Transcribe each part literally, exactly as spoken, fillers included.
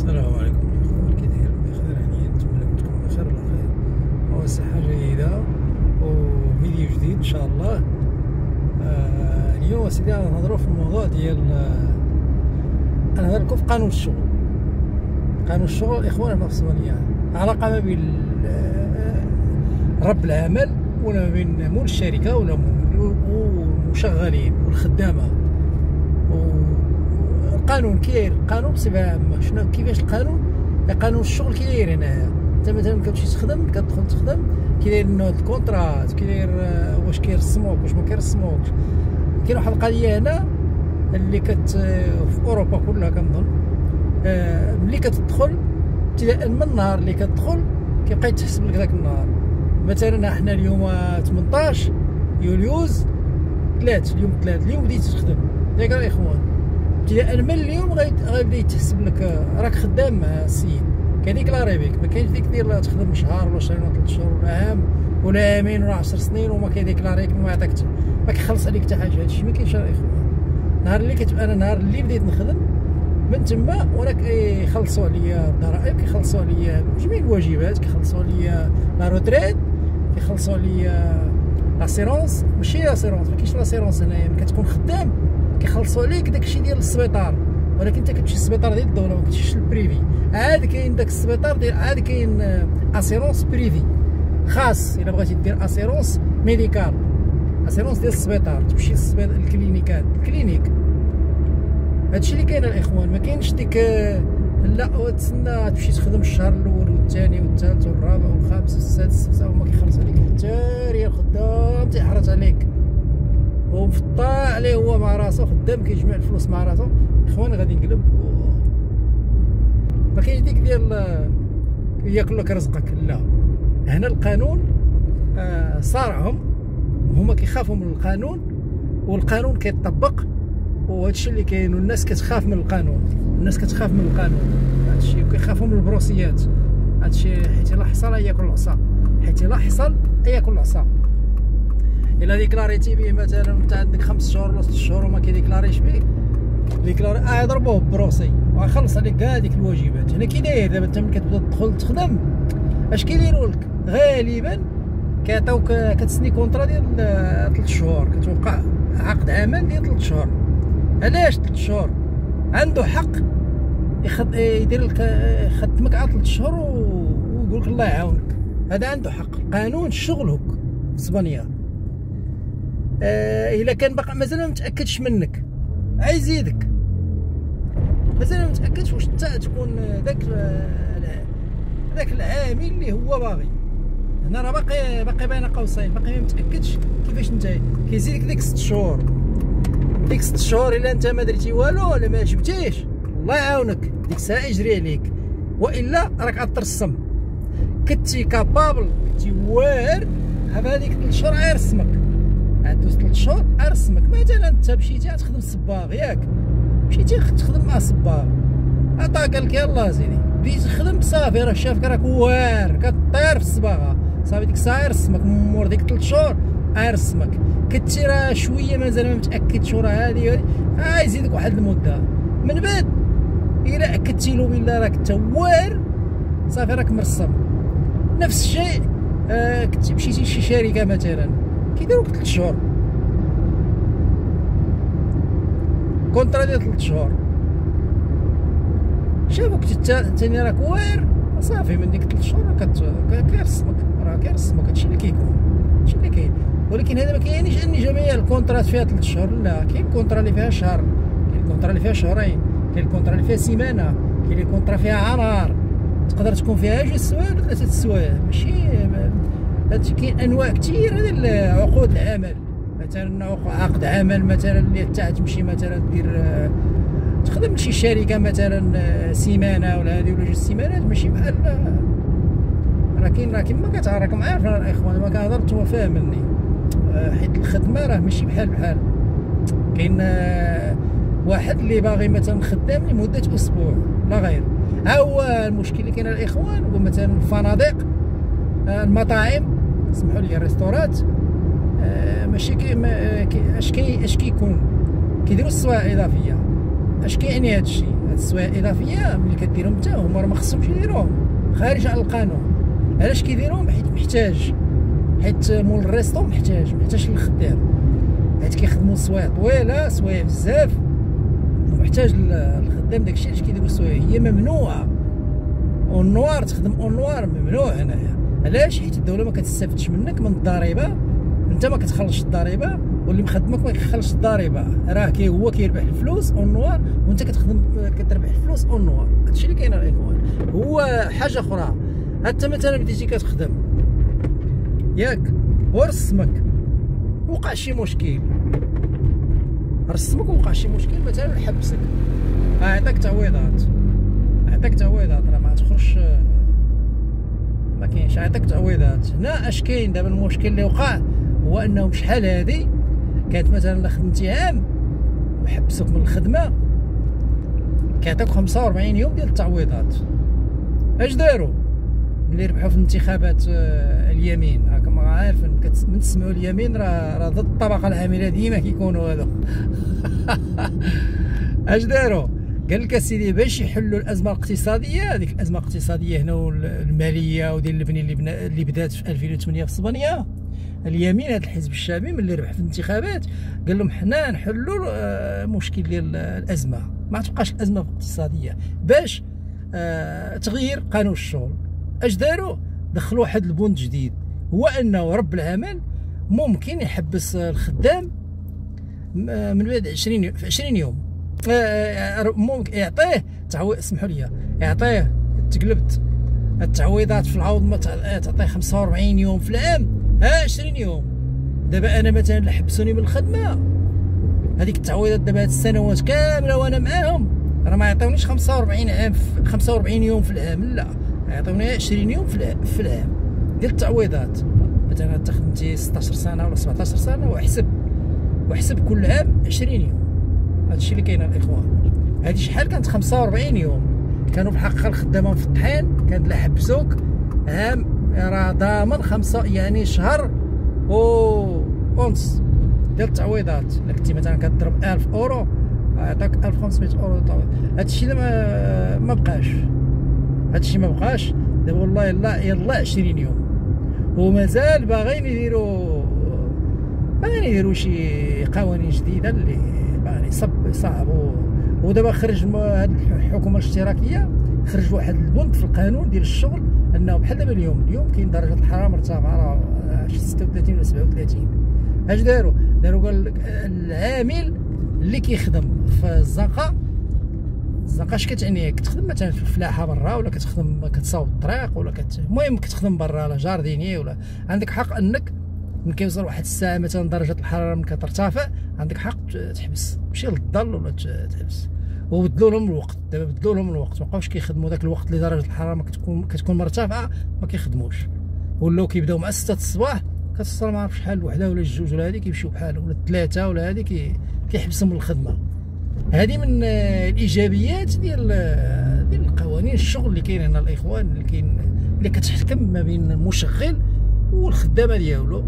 السلام عليكم الاخوان، كي دايرين؟ بخير هانيين، نتمنى تكونوا بخير على خير وصحة جيدة وفيديو جديد ان شاء الله. آه اليوم سيدي غنهضروا في الموضوع ديال انا نهضر لكم في قانون الشغل. قانون الشغل الاخوان المغصبانية علاقة ما بين رب العمل ولا ما بين مول الشركة ولا المشغلين والخدامة. القانون كي داير القانون بصفه عامه؟ شنو كيفاش القانون؟ قانون الشغل كي داير هنايا؟ انت مثلا كتمشي تخدم، كتدخل تخدم، كي داير هاد الكونطرات، كي داير واش كيرسموك واش ما كيرسموكش. كاين واحد القضيه هنا اللي كت في اوروبا كلها كنظن، آه ملي كتدخل ابتداء من النهار اللي كتدخل كيبقى يتحسب لك داك النهار. مثلا حنا اليوم ثمنطاش يوليوز ثلاث، اليوم ثلاث، اليوم بديت تخدم ياك الاخوان. ابتداء من اليوم غيبدا يتحسب لك راك خدام مع السيد، كيديكلاري بك. ما كاينش ديك دير تخدم شهر ولا شهرين ولا ثلاث شهور ولا عام ولا عامين ولا عشر سنين وما كيديكلاريك وما يعطيك ما كيخلص عليك حتى حاجه. هادشي ما كاينش الاخوان. نهار اللي كتبقى انا نهار اللي بديت نخدم من تما وانا كيخلصوا عليا الضرائب، كيخلصوا عليا جميع الواجبات، كيخلصوا عليا لا روتريت، كيخلصوا عليا لاسيرونس. ماشي لاسيرونس، ما كاينش لاسيرونس هنايا. ملي كتكون خدام كيخلصوا عليك داكشي ديال السبيطار، ولكن انت كتمشي للسبيطار ديال الدوله، ما كتمشيش للبريفي. عاد كاين داك السبيطار ديال عاد كاين اسيرونس بريفي خاص. الا بغيتي دير اسيرونس ميديكال، اسيرونس ديال السبيطار، تمشي للسبيطار الكلينيكات الكلينيك. هادشي اللي كاين الاخوان. ما كاينش ديك لا وتسنى تمشي تخدم الشهر الاول والثاني والثالث والرابع والخامس والسادس وما كيخلص عليك حتى ريال. خدام تيحرط عليك ومفطع عليه هو مع راسو، خدام كيجمع الفلوس مع راسو. اخوان غادي نقلب ما كاينش ديك ديال ياكل لك رزقك. لا، هنا القانون آه صارعهم، هما كيخافوا من القانون والقانون كيطبق، وهادشي اللي كاين. والناس كتخاف من القانون، الناس كتخاف من القانون. هادشي كيخافوا من البروسيات. هادشي حيت الا حصل ياكل العصا، حيت الا حصل ياكل العصا. الا ديكلاريتي به مثلا انت عندك خمس شهور ولا ست شهور وما كيديكلاريش بك، ديكلاري اه يضربوه بروسي ويخلص عليك كاع ديك الواجبات. هنا كي داير دابا انت ملي كتبدا تدخل تخدم اش كيديروا لك؟ غالبا كيعطيوك كتسني كونطرا ديال ثلاث شهور، كتوقع عقد عمل ديال ثلاث شهور. علاش ثلاث شهور؟ عنده حق يخد... يدير لك يخدمك على ثلاث شهور ويقول لك الله يعاونك. هذا عنده حق. قانون الشغل هك في اسبانيا. آه الا كان باقي مازال ما متاكدش منك عايزيدك، مازال ما متاكدش واش انت تكون داك داك العامل اللي هو باغي. هنا راه باقي باقي بين قوسين، باقي ما متاكدش كيفاش انت كيزيدك ديك ست شهور. ديك ست شهور الا انت ما درتي والو ولا ما جبتيش الله يعاونك، ديك الساعه يجري عليك، والا راك غترسم. كنتي كابابل، كنتي واعر، هذيك ثلاث شهور غيرسمك. عاد دوز ثلاث شهور ارسمك. مثلا انت مشيتي تخدم الصباغ ياك، مشيتي تخدم مع الصباغ، عطا قال لك يلاه سيدي بديتي تخدم صافي، راه شافك راك واعر كطير في الصباغه، صافي ديك الساعه يرسمك. مور ديك ثلاث شهور ارسمك. كنتي راه شويه مازال ما متاكدش وراه هادي هادي اه يزيدك واحد المده. من بعد الا اكدتي له بالله راك انت واعر صافي راك مرسم. نفس الشيء آه كنتي مشيتي لشي شركه مثلا كيديروك ثلاث شهور كونطرا ديال ثلاث شهور، شافوك تاني راك واعر صافي من ديك ثلاث شهور كيرسمك، راه كيرسمك. هادشي اللي كيكون، هادشي اللي كاين. ولكن هذا ما كاينش ان جميع الكونطرات فيها ثلاث شهور. لا، كاين كونطرا اللي فيها شهر، كاين الكونطرا اللي فيها شهرين، كاين الكونطرا اللي فيها سيمانه، كاين الكونطرا فيها عامر، تقدر تكون فيها جوج سوايع ولا ثلاثه سوايع. ماشي هادشي كاين انواع كثيره ديال عقود العمل. مثلا عقد عمل مثلا اللي تاع تمشي مثلا دير تخدم لشي شركه مثلا سيمانه ولا هذه ولا جوج سيمانات، ماشي بحال راه كاين. راه كيما كتعرف راكم عارفين الاخوان، ما كنهضر نتوما فاهميني، حيت الخدمه راه ماشي بحال بحال. كاين واحد اللي باغي مثلا خدام لمده اسبوع لا غير. ها هو المشكل اللي كاين الاخوان. هو مثلا الفنادق، المطاعم، سمحوا لي، الريستورات، ماشي كي اش كي اش كيكون كيديروا السوايع الاضافيه. اش كيعني هذا الشيء؟ هاد السوايع الاضافيه ملي كديرهم انت هما راه ما خصهمش يديروهم خارج على القانون. علاش كيديروهم؟ حيت محتاج، حيت مول الريستو محتاج محتاج للخدام، حيت كيخدموا سوايع طويله سوايع بزاف ومحتاج الخدام. داكشي علاش كيديروا السوايع هي ممنوعه. اون نوار تخدم اون نوار ممنوع هنايا. علاش؟ حيت الدوله ما كتستافدش منك من الضريبه، انت ما كتخلصش الضريبه واللي مخدمك ما كيخلصش الضريبه، راه كي هو كيربح الفلوس اون نوار وانت كتخدم كتربح الفلوس اون نوار. هادشي اللي كاين الاخوان. هو حاجه اخرى، حتى مثلا بديتي كتخدم ياك ورسمك وقع شي مشكل، رسمك وقع شي مشكل مثلا حبسك، عطاك تعويضات، عطاك تعويضات راه ما تخرجش، ما كاينش، عطاك تعويضات. هنا اش كاين دابا المشكل اللي وقع هو انهم شحال هادي كانت مثلا خدمتي عام وحبسوك من الخدمه كيعطيوك خمسة وأربعين يوم ديال التعويضات. اش داروا ملي ربحوا في الانتخابات اليمين؟ راكم عارفين من تسمعوا اليمين راه راه ضد الطبقه العامله ديما كيكونوا هذو. اش داروا؟ قال لك اسيدي باش يحلوا الازمه الاقتصاديه، هذيك الازمه الاقتصاديه هنا والماليه وديال البني اللي بنا اللي بدات في ألفين وثمانية في اسبانيا، اليمين هذا الحزب الشعبي ملي ربح في الانتخابات قال لهم حنا نحلوا مشكل ديال الازمه، ما تبقاش الازمه الاقتصاديه باش آه تغيير قانون الشغل. اش داروا؟ دخلوا واحد البند جديد، هو انه رب العمل ممكن يحبس الخدام من بعد عشرين في عشرين يوم، ممكن يعطيه تعويض، اسمحوا لي يعطيه تقلبت التعويضات في العوض ما تعطيه خمسة وأربعين يوم في العام، ها عشرين يوم. دابا انا مثلا اللي حبسوني من الخدمه هذيك التعويضات دابا هاد السنوات كامله وانا معاهم راه ما يعطيونيش خمسة وأربعين عام خمسة وأربعين يوم في العام، لا يعطيوني عشرين يوم في العام ديال التعويضات. مثلا انت خدمتي ستطاش سنه ولا سبعطاش سنه واحسب واحسب كل عام عشرين يوم. هادشي اللي كاين الاخوان. هادي شحال كانت؟ خمسة وأربعين يوم. كانوا في الحقيقه الخدامه مفتحين، كانت لا حبسوك عام راه ضامن خمسه يعني شهر و ونص ديال التعويضات. الا كنتي مثلا كضرب ألف اورو عطاك ألف وخمسمية اورو تعويض. هادشي اللي ما ما بقاش، هادشي ما بقاش دابا والله يلا يلا عشرين يوم. ومازال باغيين يديروا باغيين يديروا شي قوانين جديده اللي باغيين يصعبوا. ودابا خرج هاد الحكومه الاشتراكيه خرج واحد البند في القانون ديال الشغل انه بحال دابا اليوم اليوم كاين درجه الحراره مرتفعه ستة وثلاثين ولا سبعة وثلاثين. اش داروا؟ داروا قال لك العامل اللي كيخدم في الزنقه، الزنقه اش كتعني؟ كتخدم مثلا في الفلاحه برا ولا كتخدم كتصاوب الطريق ولا كت... المهم كتخدم برا لا جارديني ولا عندك حق انك من كيوصل واحد الساعه مثلا درجه الحراره من كترتفع عندك حق تحبس، تمشي للظل ولا تحبس. وبدلوا لهم الوقت، دابا بدلوا لهم الوقت، مابقاوش كيخدموا داك الوقت اللي درجه الحراره ما كتكون كتكون مرتفعه ما كيخدموش، ولاو كيبداو مع ستة الصباح كتصل ما عرف شحال وحده ولا جوج ولا هادي كيمشيو بحالهم ولا ثلاثه ولا هادي كي كيحبسهم من الخدمه. هذه من الايجابيات ديال ديال القوانين الشغل اللي كاين هنا الاخوان، اللي كاين اللي كتحكم ما بين المشغل والخدامه ديالو.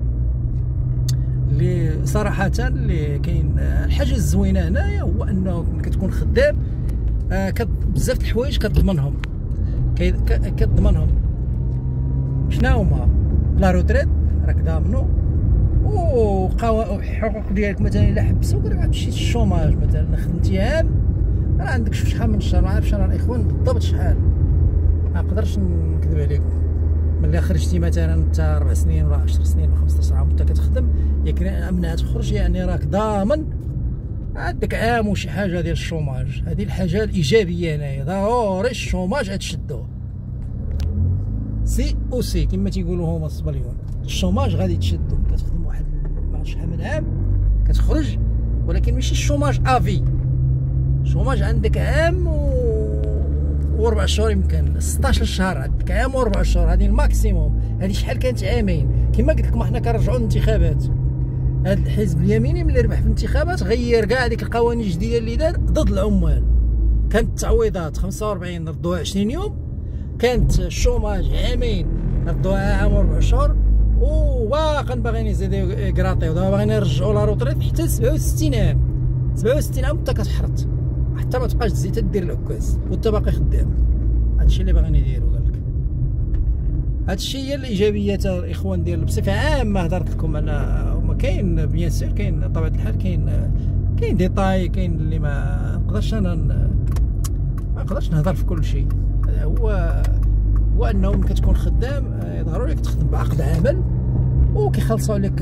اللي صراحه اللي كاين الحاجه الزوينه هنايا هو انه كتكون خدام آه بزاف د الحوايج كتضمنهم كتضمنهم شنو هما؟ لا روتريت راك ضامنو، وحقوق ديالك مثلا الا حبسوك راه غتمشي للشوماج. مثلا خدمتي عام راه عندك شحال من شهر، ما عارفش انا الاخوان بالضبط شحال، ما نقدرش نكذب عليكم. ملي خرجتي مثلا انت اربع سنين ولا عشر سنين ولا خمسطاش عام وانت كتخدم ياك منها تخرج يعني راك ضامن عندك عام وشي حاجه ديال الشوماج. هذه الحاجه الايجابيه هنايا، ضروري الشوماج غتشدوه سي او سي كما تيقولوا هما الصبليون. الشوماج غادي تشدو، كتخدم واحد ما عرفتش شحال من عام كتخرج، ولكن ماشي الشوماج افي، الشوماج عندك عام و وربع شهور، يمكن ستطاش شهر، عندك عام وربع شهور، هذه الماكسيموم. هذه شحال كانت؟ عامين. كما قلت لكم حنا كنرجعوا للانتخابات، هذا الحزب اليميني ملي ربح في الانتخابات غير كاع ديك القوانين الجديده اللي دار ضد العمال. كانت التعويضات خمسة وأربعين ردوها عشرين يوم، كانت الشوماج عامين ردوها عام وربع شهور، وواقا باغيين يزيدوا يقراطيو، دابا باغيين يرجعوا لا روتريت حتى سبعة وستين عام. سبعة وستين عام انت كتحرط، حتى ما تبقاش تزيد دير العكاز وانت باقي خدام. هادشي اللي باغيين يديروا. قال لك هادشي هي الايجابيات الاخوان ديال بصفه عامه. هضرت لكم انا وما كاين بيان سور كاين طبيعه الحال كاين كاين ديتاي كاين اللي ما نقدرش انا ما نقدرش نهضر في كل شيء. هو هو انه ملي كتكون خدام يظهروا لك تخدم بعقد عمل وكيخلصوا عليك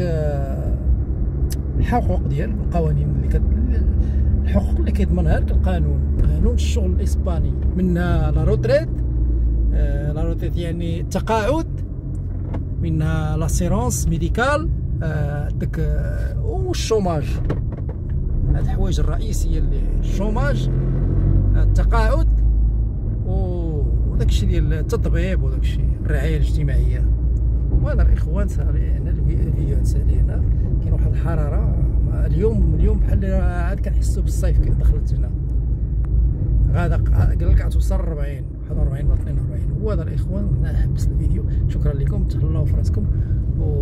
الحقوق ديال القوانين اللي كت... الحقوق اللي كيضمنها لك القانون. قانون الشغل الاسباني منها لا روتريت، لا روتريت يعني التقاعد، منها لاسيرونس ميديكال داك والشوماج. هاد الحوايج الرئيسيه اللي الشوماج التقاعد وداكشي ديال التطبيب وداكشي الرعايه الاجتماعيه. وهذا الاخوان سالي هنا الفيديو سالي هنا كاين واحد الحراره اليوم اليوم بحال عاد كنحسوا بالصيف كي دخلت هنا. غادا قال لك غتوصل أربعين واحد وأربعين ولا اثنين وأربعين. هو هذا الاخوان. حبس الفيديو. شكرا لكم، تهلاو في راسكم.